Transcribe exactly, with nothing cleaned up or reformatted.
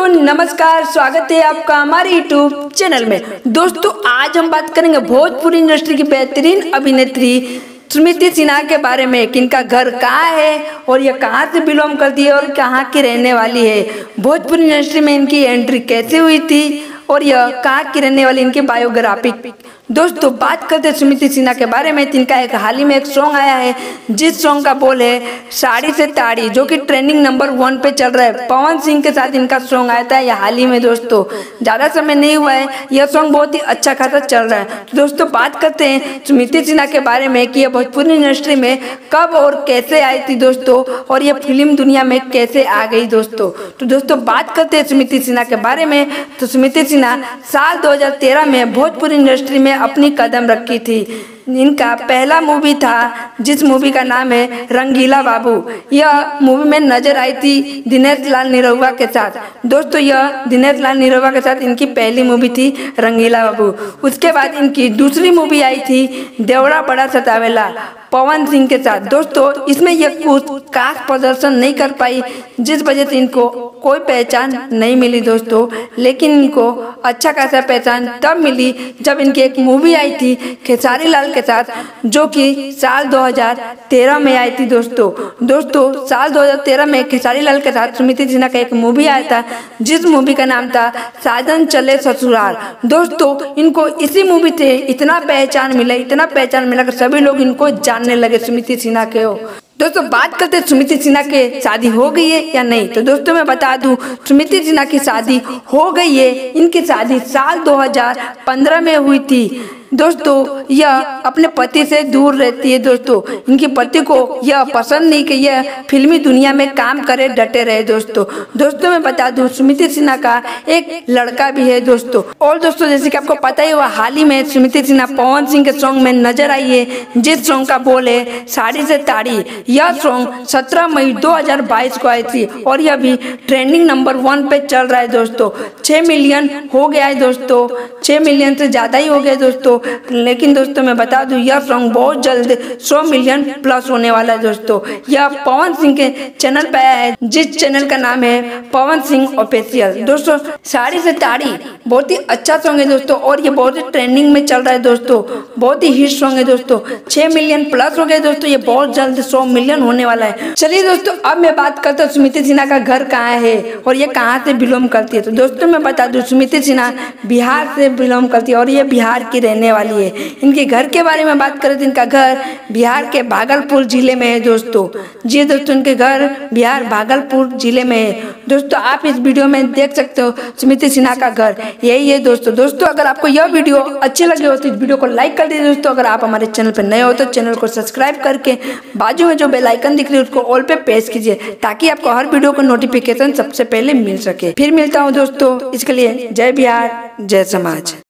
दोस्तों नमस्कार, स्वागत है आपका हमारे यूट्यूब चैनल में। दोस्तों आज हम बात करेंगे भोजपुरी इंडस्ट्री की बेहतरीन अभिनेत्री सुमिति सिन्हा के बारे में कि इनका घर कहाँ है और ये कहाँ से बिलोंग करती है और कहाँ की रहने वाली है। भोजपुरी इंडस्ट्री में इनकी एंट्री कैसे हुई थी और यह कहाँ की रहने वाली, इनकी बायोग्राफी। दोस्तों बात करते हैं सुमिति सिन्हा के बारे में। इनका एक हाल ही में एक सॉन्ग आया है जिस सॉन्ग का बोल है साड़ी से ताड़ी, जो कि ट्रेंडिंग नंबर वन पे चल रहा है। पवन सिंह के साथ इनका सॉन्ग आया था यह हाल ही में। दोस्तों ज़्यादा समय नहीं हुआ है, यह सॉन्ग बहुत ही अच्छा खासा चल रहा है। तो दोस्तों बात करते हैं सुमिति सिन्हा के बारे में कि यह भोजपुरी इंडस्ट्री में कब और कैसे आई थी दोस्तों, और यह फिल्म दुनिया में कैसे आ गई दोस्तों। तो दोस्तों बात करते हैं सुमिति सिन्हा के बारे में। तो सुमिति सिन्हा साल दो हजार तेरह में भोजपुरी इंडस्ट्री में अपनी कदम रखी थी। इनका पहला मूवी था जिस मूवी का नाम है रंगीला बाबू। यह मूवी में नजर आई थी दिनेश लाल निरहुआ के साथ। दोस्तों यह दिनेश लाल निरहुआ के साथ इनकी पहली मूवी थी रंगीला बाबू। उसके बाद इनकी दूसरी मूवी आई थी देवड़ा बड़ा सतावेला पवन सिंह के साथ। दोस्तों इसमें यह कुछ खास प्रदर्शन नहीं कर पाई, जिस वजह से इनको कोई पहचान नहीं मिली दोस्तों। लेकिन इनको अच्छा खासा पहचान तब मिली जब इनकी एक मूवी आई थी खेसारी लाल के साथ, जो कि साल दो हजार तेरह में आई थी दोस्तों। दोस्तों साल दो हजार तेरह में खेसारी लाल के साथ सुमिति सिन्हा का एक मूवी आया था जिस मूवी का नाम था साजन चले ससुराल। दोस्तों इनको इसी मूवी से इतना पहचान मिला, इतना पहचान मिला कि सभी लोग इनको जानने लगे सुमिति सिन्हा के हो। दोस्तों बात करते हैं सुमिति सिन्हा के शादी हो गई है या नहीं। तो दोस्तों मैं बता दूं सुमिति सिन्हा की शादी हो गई है। इनकी शादी साल दो हजार पंद्रह में हुई थी। दोस्तों यह अपने पति से दूर रहती है। दोस्तों इनके पति को यह पसंद नहीं कि यह फिल्मी दुनिया में काम करे, डटे रहे दोस्तों। दोस्तों मैं बता दूं सुमिति सिन्हा का एक लड़का भी है दोस्तों। और दोस्तों जैसे कि आपको पता ही हुआ, हाल ही में सुमिति सिन्हा पवन सिंह के सॉन्ग में नजर आई है जिस सॉन्ग का बोल है साड़ी से ताड़ी। यह सॉन्ग सत्रह मई दो हजार बाईस को आई थी और यह भी ट्रेंडिंग नंबर वन पे चल रहा है दोस्तों। छह मिलियन हो गया है दोस्तों, छह मिलियन से ज्यादा ही हो गया दोस्तों। लेकिन दोस्तों मैं बता दूं यह सॉन्ग बहुत जल्द सौ मिलियन प्लस होने वाला है दोस्तों। यह पवन सिंह के चैनल पे आया है जिस चैनल का नाम है पवन सिंह ऑफिशियल। दोस्तों साड़ी से ताड़ी बहुत ही अच्छा सॉन्ग है दोस्तों और ये बहुत ही ट्रेंडिंग में चल रहा है दोस्तों। बहुत ही हिट सॉन्ग है दोस्तों। छह मिलियन प्लस हो गए दोस्तों, ये बहुत जल्द सौ मिलियन होने वाला है। चलिए दोस्तों अब मैं बात करता हूँ सुमिति सिन्हा का घर कहाँ है और ये कहाँ से बिलोंग करती है। तो दोस्तों मैं बता दूं सुमिति सिन्हा बिहार से बिलोंग करती है और ये बिहार की रहने वाली है। इनके घर के बारे में बात करें तो इनका घर बिहार के भागलपुर जिले में है दोस्तों। जी दोस्तों इनके घर बिहार भागलपुर जिले में है दोस्तों। आप इस वीडियो में देख सकते हो सुमिति सिन्हा का घर यही है दोस्तों। दोस्तों अगर आपको यह वीडियो अच्छी लगी हो तो इस वीडियो को लाइक कर दीजिए दोस्तों। अगर आप हमारे चैनल पर नए हो तो चैनल को सब्सक्राइब करके बाजू में जो बेल आइकन दिख रही है उसको ऑल पे प्रेस कीजिए ताकि आपको हर वीडियो का नोटिफिकेशन सबसे पहले मिल सके। फिर मिलता हूँ दोस्तों, इसके लिए जय बिहार जय समाज।